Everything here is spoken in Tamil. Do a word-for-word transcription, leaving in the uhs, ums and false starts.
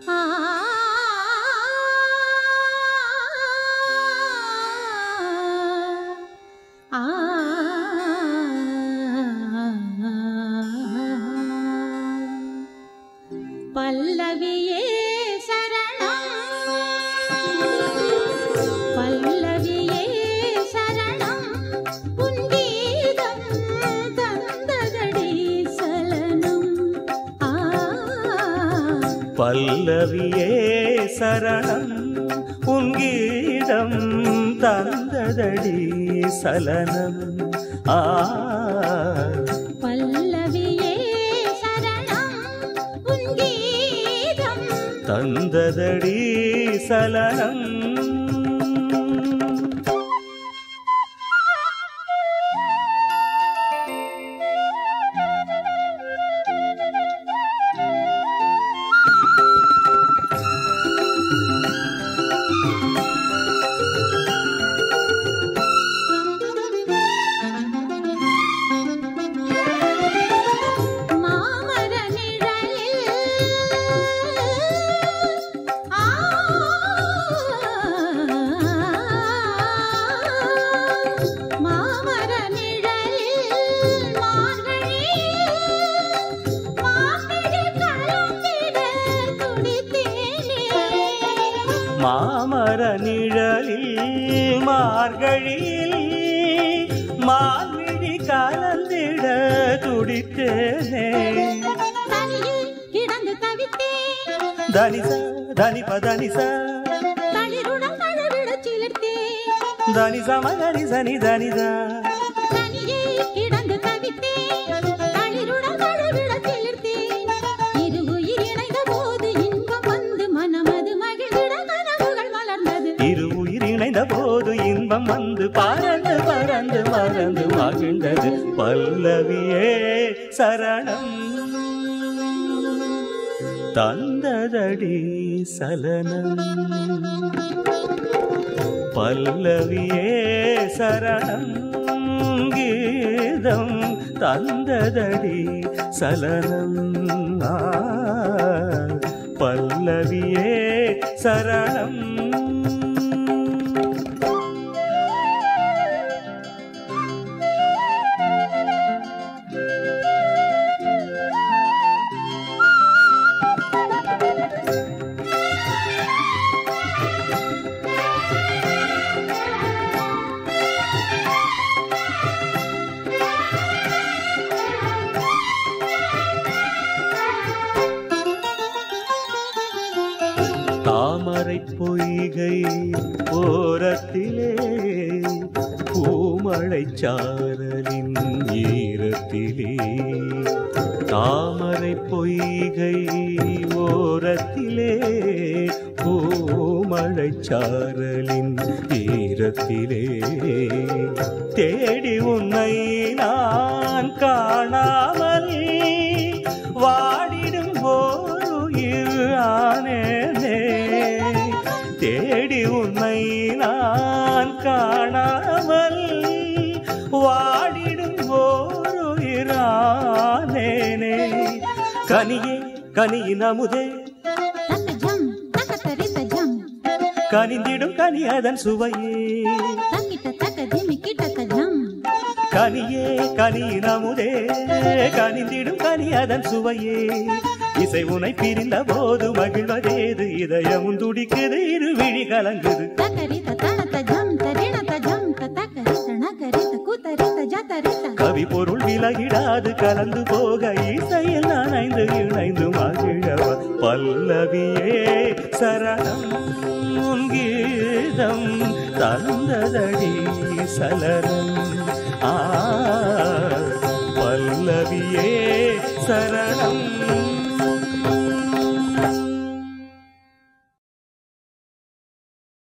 பல்லவியே சரணம் பல்லவியே சரணம் உன் கீதம் தந்ததடி சலனம். பல்லவியே சரணம் உன் கீதம் தந்ததடி சலனம். ஆ பல்லவியே சரணம் உன் கீதம் தந்ததடி சலனம். மாமர நிழலில் மார்கழியில் மார்கழி கலந்திட துடித்தேனே. தனியே கிடந்து தவித்தேன் தனிசா தனிப தனிசா தளிருடன் தழுவிட சிலிர்த்தேன் தனிசா மகரி சனி தனிதா. தனியே கிடந்து தவித்தேன் தளிருடன் தழுவிட சிலிர்த்தேன். இரு உயிர் இணைந்த போது இன்பம் வந்து மனமது மகிழ்ந்திட கனவுகள் மலர்ந்தது. இரு உயிர் இணைந்த போது இன்பம் வந்து பறந்து பறந்து மறந்து மகிழ்ந்தது. பல்லவியே சரணம் தந்ததடி சலனம். பல்லவியே சரணம் கீதம் தந்ததடி சலனம். பல்லவியே சரணம். தாமரை பொய்கை ஓரத்திலே பூமழை சாரலின் ஈரத்திலே. தாமரை பொய்கை ஓரத்திலே பூமழை சாரலின் ஈரத்திலே. தேடி உன்னை நான் காணாமல் வாடிடும் ஓருயிர் ஆனேனே. தேடி உன்னை நான் காணாமல் வாடிடும் ஓருயிர் ஆனேனே. கனியே கனியின் அமுதே தக்கஜம் தக்கதரிதஜம் கனிந்திடும் கனி அதன் சுவையே. தக்கிட்ட தக்கதிமி கிட்டதஜம் கனியே கனியின் அமுதே கனிந்திடும் கனி அதன் சுவையே. இசை உனை பிரிந்த போது மகிழ்வதேது இதயமும் துடிக்குது இரு விழி கலங்குது. தக்கரித தனதஜம் தரிணதஜம் தக்கரித நகரித குதரித ஜதரித. கவி பொருள் விலகிடாது கலந்து போக இசையில் நனைந்து இணைந்து மகிழவ. பல்லவியே சரணம் உன் கீதம் தந்ததடி சலனம். ஆ பல்லவியே சரணம்